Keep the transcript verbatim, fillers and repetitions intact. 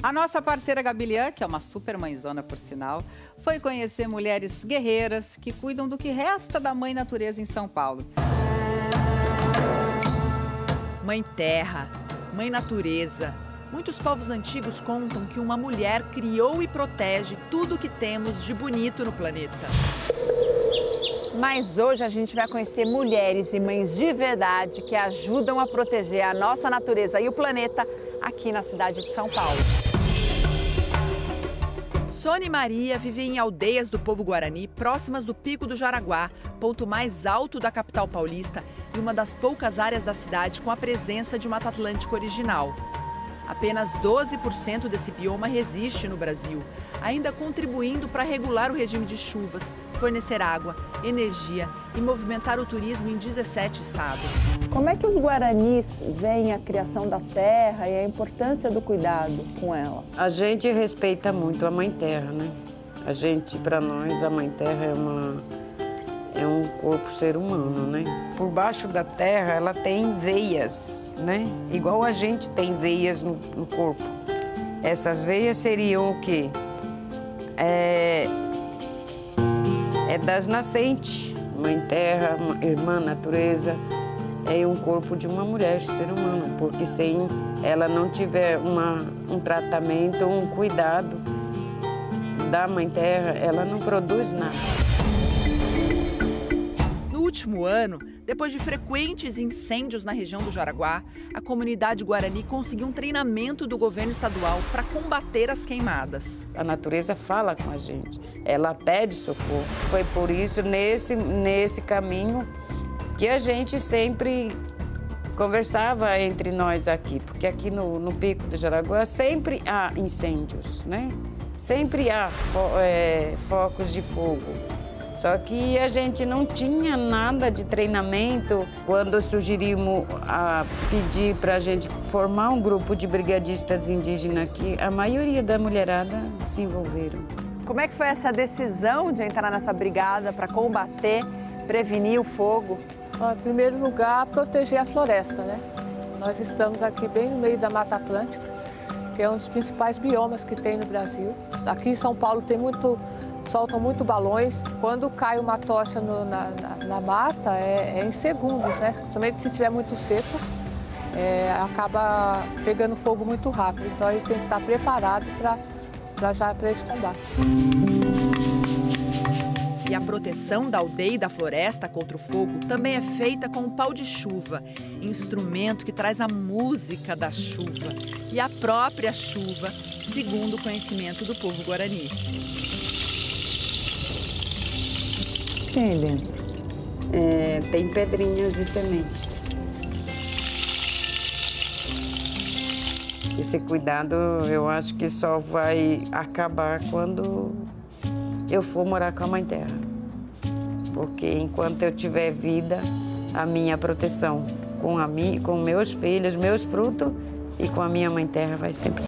A nossa parceira Gabilian, que é uma super mãezona por sinal, foi conhecer mulheres guerreiras que cuidam do que resta da mãe natureza em São Paulo. Mãe terra, mãe natureza. Muitos povos antigos contam que uma mulher criou e protege tudo o que temos de bonito no planeta. Mas hoje a gente vai conhecer mulheres e mães de verdade que ajudam a proteger a nossa natureza e o planeta aqui na cidade de São Paulo. Sônia e Maria vivem em aldeias do povo guarani, próximas do Pico do Jaraguá, ponto mais alto da capital paulista e uma das poucas áreas da cidade com a presença de Mata Atlântica original. Apenas doze por cento desse bioma resiste no Brasil, ainda contribuindo para regular o regime de chuvas, fornecer água, energia e movimentar o turismo em dezessete estados. Como é que os guaranis veem a criação da terra e a importância do cuidado com ela? A gente respeita muito a Mãe Terra, né? A gente, para nós, a Mãe Terra é uma... é um corpo ser humano, né? Por baixo da terra, ela tem veias, né? Igual a gente tem veias no, no corpo. Essas veias seriam o quê? É, é das nascentes. Mãe Terra, Irmã Natureza, é um corpo de uma mulher, ser humano, porque sem ela não tiver uma, um tratamento, um cuidado da Mãe Terra, ela não produz nada. No último ano, depois de frequentes incêndios na região do Jaraguá, a comunidade guarani conseguiu um treinamento do governo estadual para combater as queimadas. A natureza fala com a gente, ela pede socorro. Foi por isso, nesse, nesse caminho, que a gente sempre conversava entre nós aqui, porque aqui no, no Pico do Jaraguá sempre há incêndios, né? Sempre há fo é, focos de fogo. Só que a gente não tinha nada de treinamento. Quando sugerimos a pedir para a gente formar um grupo de brigadistas indígenas aqui, a maioria da mulherada se envolveram. Como é que foi essa decisão de entrar nessa brigada para combater, prevenir o fogo? Em primeiro lugar, proteger a floresta, né? Nós estamos aqui bem no meio da Mata Atlântica, que é um dos principais biomas que tem no Brasil. Aqui em São Paulo tem muito... soltam muito balões. Quando cai uma tocha no, na, na, na mata, é, é em segundos, né? Principalmente se estiver muito seco, é, acaba pegando fogo muito rápido. Então a gente tem que estar preparado para já para esse combate. E a proteção da aldeia e da floresta contra o fogo também é feita com o pau de chuva, instrumento que traz a música da chuva e a própria chuva, segundo o conhecimento do povo guarani. Tem aí dentro? É, tem pedrinhas e sementes. Esse cuidado eu acho que só vai acabar quando eu for morar com a Mãe Terra. Porque enquanto eu tiver vida, a minha proteção com, a mi, com meus filhos, meus frutos e com a minha Mãe Terra vai sempre.